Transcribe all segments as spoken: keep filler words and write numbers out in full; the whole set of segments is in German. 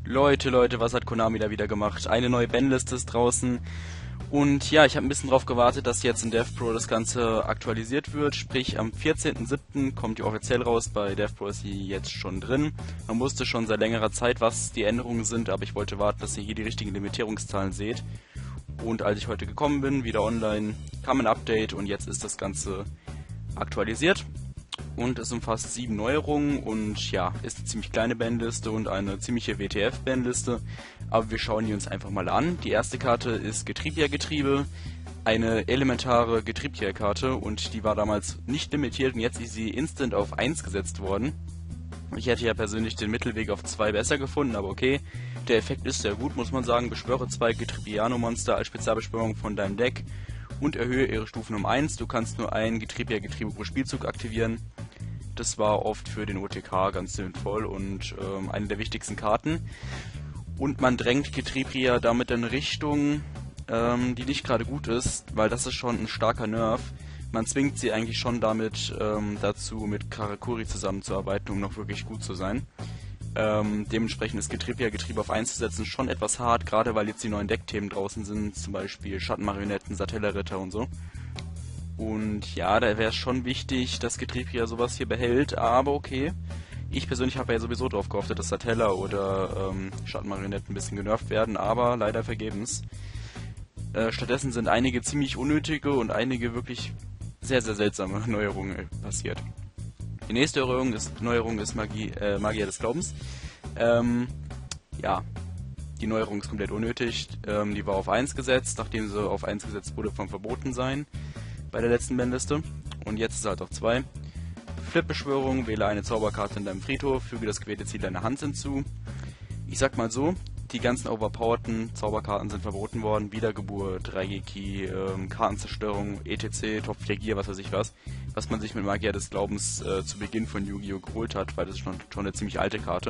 Leute, Leute, was hat Konami da wieder gemacht? Eine neue Bandliste ist draußen. Und ja, ich habe ein bisschen drauf gewartet, dass jetzt in DevPro das Ganze aktualisiert wird. Sprich, am vierzehnten siebten kommt die offiziell raus. Bei DevPro ist sie jetzt schon drin. Man wusste schon seit längerer Zeit, was die Änderungen sind, aber ich wollte warten, dass ihr hier die richtigen Limitierungszahlen seht. Und als ich heute gekommen bin, wieder online, kam ein Update und jetzt ist das Ganze aktualisiert. Und es umfasst sieben Neuerungen und ja, ist eine ziemlich kleine Bandliste und eine ziemliche W T F-Bandliste. Aber wir schauen die uns einfach mal an. Die erste Karte ist Getriebjahrgetriebe, eine elementare Getriebjahrkarte und die war damals nicht limitiert und jetzt ist sie instant auf eins gesetzt worden. Ich hätte ja persönlich den Mittelweg auf zwei besser gefunden, aber okay. Der Effekt ist sehr gut, muss man sagen. Beschwöre zwei Getriebiano-Monster als Spezialbeschwörung von deinem Deck und erhöhe ihre Stufen um eins. Du kannst nur ein Getriebjahrgetriebe pro Spielzug aktivieren. Das war oft für den O T K ganz sinnvoll und ähm, eine der wichtigsten Karten. Und man drängt Getriebria damit in eine Richtung, ähm, die nicht gerade gut ist, weil das ist schon ein starker Nerv. Man zwingt sie eigentlich schon damit ähm, dazu, mit Karakuri zusammenzuarbeiten, um noch wirklich gut zu sein. Ähm, dementsprechend ist Getriebria-Getriebe auf eins zu setzen schon etwas hart, gerade weil jetzt die neuen Deckthemen draußen sind, zum Beispiel Schattenmarionetten, Satellaritter und so. Und ja, da wäre es schon wichtig, dass Getriebria sowas hier behält, aber okay. Ich persönlich habe ja sowieso drauf gehofft, dass Satella oder ähm, Schattenmarionetten ein bisschen genervt werden, aber leider vergebens. Äh, stattdessen sind einige ziemlich unnötige und einige wirklich sehr, sehr seltsame Neuerungen passiert. Die nächste Neuerung ist, Neuerung ist Magie, äh, Magier des Glaubens. Ähm, ja, die Neuerung ist komplett unnötig. Ähm, die war auf eins gesetzt, nachdem sie auf eins gesetzt wurde vom Verbotensein bei der letzten Bandliste. Und jetzt ist sie halt auf zwei. Flip-Beschwörung, wähle eine Zauberkarte in deinem Friedhof, füge das gewählte Ziel deiner Hand hinzu. Ich sag mal so, die ganzen overpowerten Zauberkarten sind verboten worden. Wiedergeburt, Reigeki, ähm, Kartenzerstörung, et cetera, Top vier Gear, was weiß ich was. Was man sich mit Magier des Glaubens äh, zu Beginn von Yu-Gi-Oh! Geholt hat, weil das ist schon, schon eine ziemlich alte Karte.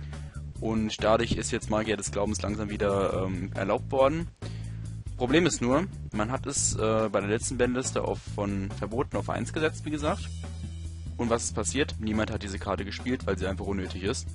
Und dadurch ist jetzt Magier des Glaubens langsam wieder ähm, erlaubt worden. Problem ist nur, man hat es äh, bei der letzten Bandliste auf von Verboten auf eins gesetzt, wie gesagt. Und was ist passiert? Niemand hat diese Karte gespielt, weil sie einfach unnötig ist.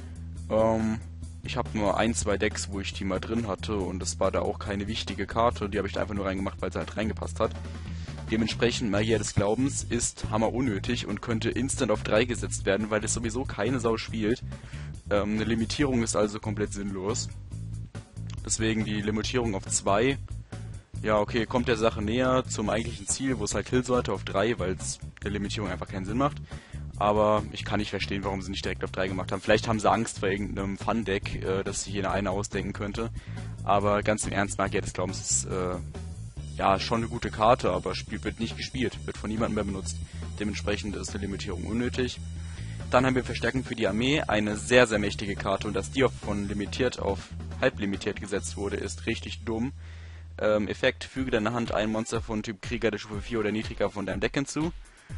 Ähm, ich habe nur ein, zwei Decks, wo ich die mal drin hatte und das war da auch keine wichtige Karte. Die habe ich da einfach nur reingemacht, weil sie halt reingepasst hat. Dementsprechend, Magier des Glaubens ist hammer unnötig und könnte instant auf drei gesetzt werden, weil es sowieso keine Sau spielt. Ähm, eine Limitierung ist also komplett sinnlos. Deswegen die Limitierung auf zwei. Ja, okay, kommt der Sache näher zum eigentlichen Ziel, wo es halt Kill sollte, auf drei, weil es der Limitierung einfach keinen Sinn macht. Aber ich kann nicht verstehen, warum sie nicht direkt auf drei gemacht haben. Vielleicht haben sie Angst vor irgendeinem Fun-Deck, äh, das sich jeder eine ausdenken könnte. Aber ganz im Ernst, Magier des Glaubens ist äh, ja schon eine gute Karte, aber spielt, wird nicht gespielt, wird von niemandem mehr benutzt. Dementsprechend ist eine Limitierung unnötig. Dann haben wir Verstärken für die Armee, eine sehr, sehr mächtige Karte. Und dass die auch von limitiert auf halblimitiert gesetzt wurde, ist richtig dumm. Ähm, Effekt, füge deiner Hand ein Monster von Typ Krieger der Stufe vier oder niedriger von deinem Deck hinzu.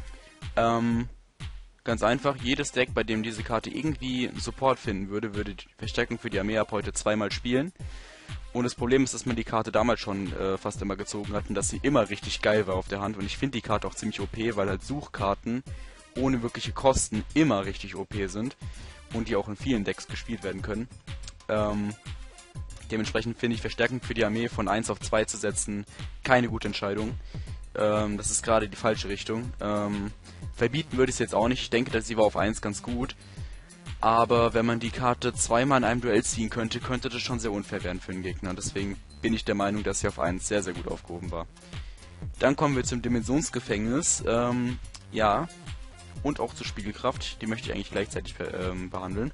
Ähm, ganz einfach, jedes Deck, bei dem diese Karte irgendwie Support finden würde, würde die Verstärkung für die Armee ab heute zweimal spielen. Und das Problem ist, dass man die Karte damals schon äh, fast immer gezogen hat und dass sie immer richtig geil war auf der Hand. Und ich finde die Karte auch ziemlich O P, weil halt Suchkarten ohne wirkliche Kosten immer richtig O P sind und die auch in vielen Decks gespielt werden können. Ähm... Dementsprechend finde ich Verstärken für die Armee von eins auf zwei zu setzen keine gute Entscheidung. Ähm, das ist gerade die falsche Richtung. Ähm, verbieten würde ich es jetzt auch nicht. Ich denke, dass sie war auf eins ganz gut. Aber wenn man die Karte zweimal in einem Duell ziehen könnte, könnte das schon sehr unfair werden für den Gegner. Deswegen bin ich der Meinung, dass sie auf eins sehr, sehr gut aufgehoben war. Dann kommen wir zum Dimensionsgefängnis. Ähm, ja, und auch zur Spiegelkraft. Die möchte ich eigentlich gleichzeitig ähm, behandeln.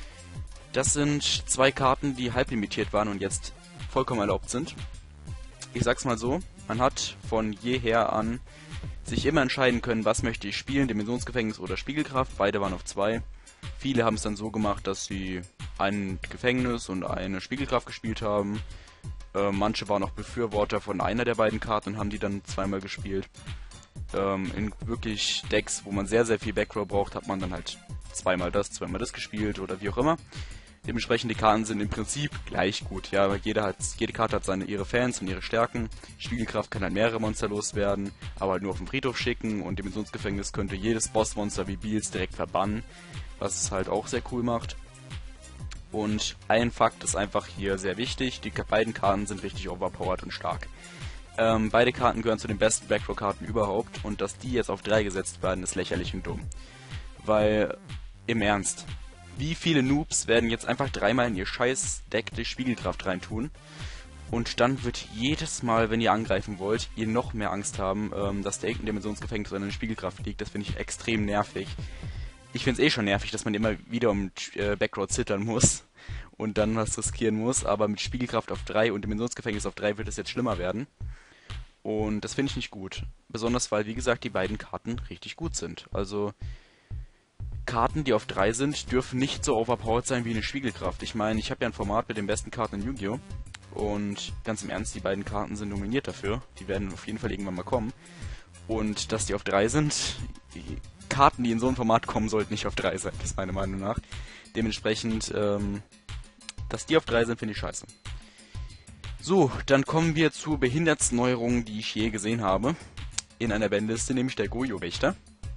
Das sind zwei Karten, die halb limitiert waren und jetzt vollkommen erlaubt sind. Ich sag's mal so, man hat von jeher an sich immer entscheiden können, was möchte ich spielen, Dimensionsgefängnis oder Spiegelkraft. Beide waren auf zwei. Viele haben es dann so gemacht, dass sie ein Gefängnis und eine Spiegelkraft gespielt haben. Äh, manche waren auch Befürworter von einer der beiden Karten und haben die dann zweimal gespielt. Ähm, in wirklich Decks, wo man sehr, sehr viel Backrow braucht, hat man dann halt zweimal das, zweimal das gespielt oder wie auch immer. Dementsprechend die Karten sind im Prinzip gleich gut, ja, weil jeder hat, jede Karte hat seine ihre Fans und ihre Stärken. Spiegelkraft kann halt mehrere Monster loswerden, aber halt nur auf den Friedhof schicken und Dimensionsgefängnis könnte jedes Bossmonster wie Beals direkt verbannen, was es halt auch sehr cool macht. Und ein Fakt ist einfach hier sehr wichtig, die beiden Karten sind richtig overpowered und stark. Ähm, beide Karten gehören zu den besten Backrow-Karten überhaupt und dass die jetzt auf drei gesetzt werden, ist lächerlich und dumm. Weil, im Ernst, wie viele Noobs werden jetzt einfach dreimal in ihr scheiß Deck die Spiegelkraft reintun und dann wird jedes Mal, wenn ihr angreifen wollt, ihr noch mehr Angst haben, ähm, dass der irgendein Dimensionsgefängnis oder eine Spiegelkraft liegt. Das finde ich extrem nervig. Ich finde es eh schon nervig, dass man immer wieder um äh, Backrow zittern muss und dann was riskieren muss, aber mit Spiegelkraft auf drei und Dimensionsgefängnis auf drei wird es jetzt schlimmer werden. Und das finde ich nicht gut. Besonders weil, wie gesagt, die beiden Karten richtig gut sind. Also, Karten, die auf drei sind, dürfen nicht so overpowered sein wie eine Spiegelkraft. Ich meine, ich habe ja ein Format mit den besten Karten in Yu-Gi-Oh! Und ganz im Ernst, die beiden Karten sind nominiert dafür. Die werden auf jeden Fall irgendwann mal kommen. Und dass die auf drei sind, die Karten, die in so ein Format kommen, sollten nicht auf drei sein, das ist meine Meinung nach. Dementsprechend, ähm, dass die auf drei sind, finde ich scheiße. So, dann kommen wir zur behindertsten Neuerung, die ich je gesehen habe. In einer Bandliste, nämlich der Gojo-Wächter.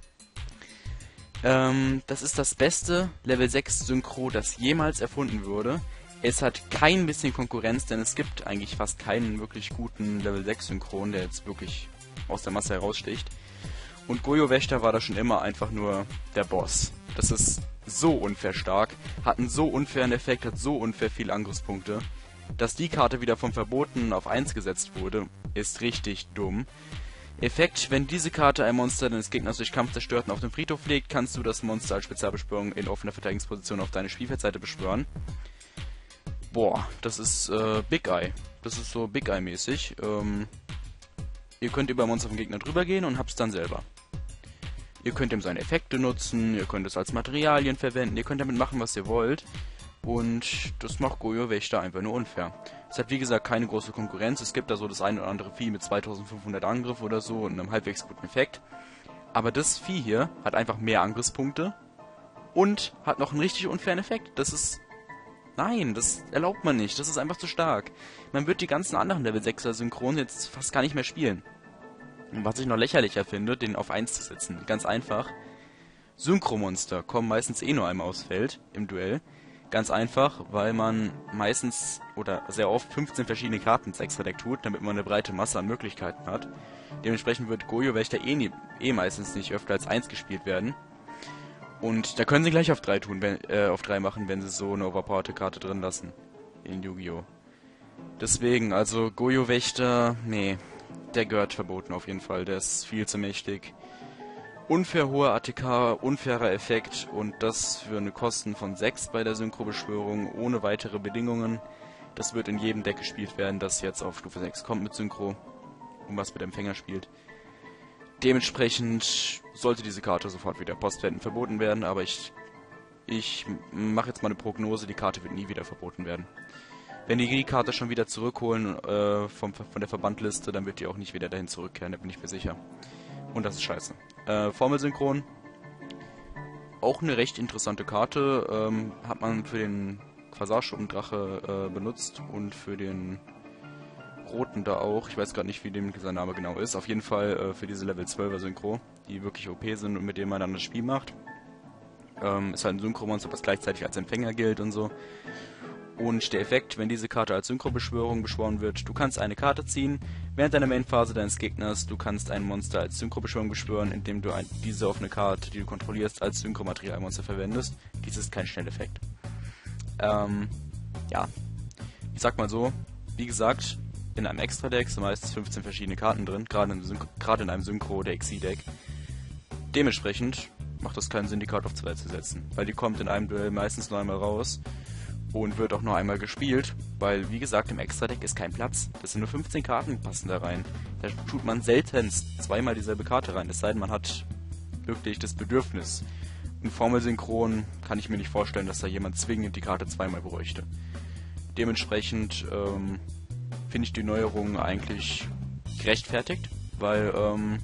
Ähm, das ist das beste Level sechs Synchro, das jemals erfunden wurde. Es hat kein bisschen Konkurrenz, denn es gibt eigentlich fast keinen wirklich guten Level sechs Synchron, der jetzt wirklich aus der Masse heraussticht. Und Gojo-Wächter war da schon immer einfach nur der Boss. Das ist so unfair stark, hat einen so unfairen Effekt, hat so unfair viele Angriffspunkte. Dass die Karte wieder vom Verbotenen auf eins gesetzt wurde, ist richtig dumm. Effekt: Wenn diese Karte ein Monster deines Gegners durch Kampf zerstört und auf den Friedhof legt, kannst du das Monster als Spezialbeschwörung in offener Verteidigungsposition auf deine Spielfeldseite beschwören. Boah, das ist äh, Big Eye. Das ist so Big Eye-mäßig. Ähm, ihr könnt über Monster vom Gegner drüber gehen und habt's dann selber. Ihr könnt ihm seine Effekte nutzen, ihr könnt es als Materialien verwenden, ihr könnt damit machen, was ihr wollt. Und das macht Gojo-Wächter einfach nur unfair. Es hat wie gesagt keine große Konkurrenz, es gibt da so das eine oder andere Vieh mit zweitausendfünfhundert Angriff oder so und einem halbwegs guten Effekt. Aber das Vieh hier hat einfach mehr Angriffspunkte und hat noch einen richtig unfairen Effekt. Das ist... Nein, das erlaubt man nicht, das ist einfach zu stark. Man wird die ganzen anderen Level sechser Synchronen jetzt fast gar nicht mehr spielen. Und was ich noch lächerlicher finde, den auf eins zu setzen. Ganz einfach. Synchromonster kommen meistens eh nur einmal aufs Feld im Duell. Ganz einfach, weil man meistens oder sehr oft fünfzehn verschiedene Karten ins Extra-Deck tut, damit man eine breite Masse an Möglichkeiten hat. Dementsprechend wird Gojo-Wächter eh, nie, eh meistens nicht öfter als eins gespielt werden. Und da können sie gleich auf drei tun, wenn, äh, auf drei machen, wenn sie so eine overpowerte Karte drin lassen. In Yu-Gi-Oh! Deswegen, also Gojo-Wächter, nee, der gehört verboten auf jeden Fall, der ist viel zu mächtig. Unfair hoher A T K, unfairer Effekt und das für eine Kosten von sechs bei der Synchro-Beschwörung ohne weitere Bedingungen. Das wird in jedem Deck gespielt werden, das jetzt auf Stufe sechs kommt mit Synchro und was mit Empfänger spielt. Dementsprechend sollte diese Karte sofort wieder postwendend verboten werden, aber ich, ich mache jetzt mal eine Prognose, die Karte wird nie wieder verboten werden. Wenn die die Karte schon wieder zurückholen äh, vom, von der Verbandliste, dann wird die auch nicht wieder dahin zurückkehren, da bin ich mir sicher. Und das ist scheiße. Äh, Formelsynchron. Auch eine recht interessante Karte. Ähm, hat man für den Quasarschuppendrache äh, benutzt und für den roten da auch. Ich weiß gerade nicht, wie dem sein Name genau ist. Auf jeden Fall äh, für diese Level zwölfer Synchro, die wirklich O P sind und mit denen man dann das Spiel macht. Ähm, ist halt ein Synchromonster, was gleichzeitig als Empfänger gilt und so. Und der Effekt, wenn diese Karte als Synchro-Beschwörung beschworen wird, du kannst eine Karte ziehen, während deiner Main-Phase deines Gegners, du kannst ein Monster als Synchro-Beschwörung beschwören, indem du ein, diese offene Karte, die du kontrollierst, als Synchro-Materialmonster verwendest. Dies ist kein Schnelleffekt. Ähm, ja. Ich sag mal so, wie gesagt, in einem Extra-Deck sind meistens fünfzehn verschiedene Karten drin, gerade in, gerade in einem Synchro- oder X I-Deck. Dementsprechend macht es keinen Sinn, die Karte auf zwei zu setzen, weil die kommt in einem Duell meistens nur einmal raus. Und wird auch nur einmal gespielt, weil, wie gesagt, im Extra-Deck ist kein Platz. Das sind nur fünfzehn Karten, passen da rein. Da tut man seltenst zweimal dieselbe Karte rein, es sei denn, man hat wirklich das Bedürfnis. In Formelsynchron kann ich mir nicht vorstellen, dass da jemand zwingend die Karte zweimal bräuchte. Dementsprechend ähm, finde ich die Neuerung eigentlich gerechtfertigt, weil, ähm,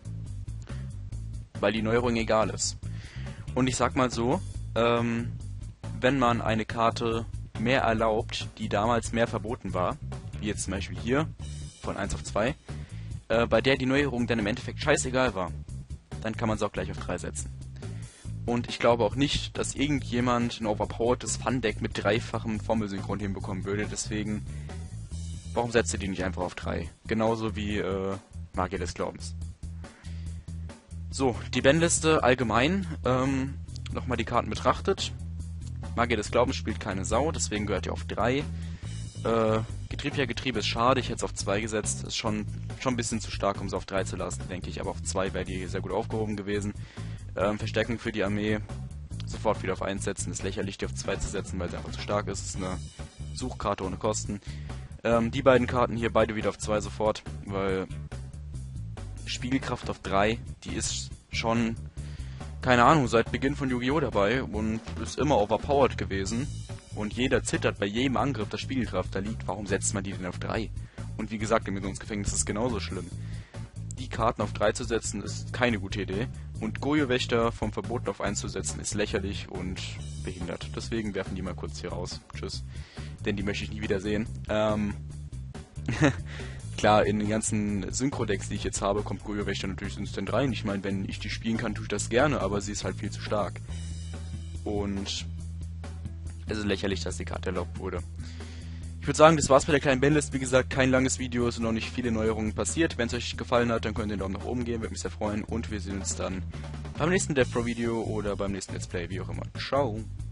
weil die Neuerung egal ist. Und ich sag mal so, ähm, wenn man eine Karte mehr erlaubt, die damals mehr verboten war, wie jetzt zum Beispiel hier, von eins auf zwei, äh, bei der die Neuerung dann im Endeffekt scheißegal war, dann kann man es auch gleich auf drei setzen. Und ich glaube auch nicht, dass irgendjemand ein overpowertes Fun-Deck mit dreifachem Formelsynchron hinbekommen würde. Deswegen, warum setzt ihr die nicht einfach auf drei? Genauso wie äh, Magier des Glaubens. So, die Bandliste allgemein. Ähm, Nochmal die Karten betrachtet. Magier des Glaubens spielt keine Sau, deswegen gehört ihr auf drei. Äh, Getrieb ja Getriebe ist schade, ich hätte es auf zwei gesetzt. Ist schon, schon ein bisschen zu stark, um es auf drei zu lassen, denke ich. Aber auf zwei wäre die sehr gut aufgehoben gewesen. Ähm, Verstärkung für die Armee sofort wieder auf eins setzen. Ist lächerlich, die auf zwei zu setzen, weil sie einfach zu stark ist. Ist eine Suchkarte ohne Kosten. Ähm, die beiden Karten hier beide wieder auf zwei sofort, weil Spiegelkraft auf drei, die ist schon, keine Ahnung, seit Beginn von Yu-Gi-Oh! Dabei und ist immer overpowered gewesen. Und jeder zittert bei jedem Angriff, dass Spiegelkraft da liegt. Warum setzt man die denn auf drei? Und wie gesagt, im Missionsgefängnis ist es genauso schlimm. Die Karten auf drei zu setzen, ist keine gute Idee. Und Gojo-Wächter vom Verboten auf eins zu setzen, ist lächerlich und behindert. Deswegen werfen die mal kurz hier raus. Tschüss. Denn die möchte ich nie wieder sehen. Ähm... Klar, in den ganzen Synchro-Decks, die ich jetzt habe, kommt Gojo-Wächter natürlich instant rein. Ich meine, wenn ich die spielen kann, tue ich das gerne, aber sie ist halt viel zu stark. Und es ist lächerlich, dass die Karte erlaubt wurde. Ich würde sagen, das war's mit der kleinen Bandlist. Wie gesagt, kein langes Video, es sind noch nicht viele Neuerungen passiert. Wenn es euch gefallen hat, dann könnt ihr einen Daumen nach oben geben, würde mich sehr freuen. Und wir sehen uns dann beim nächsten DevPro-Video oder beim nächsten Let's Play, wie auch immer. Ciao!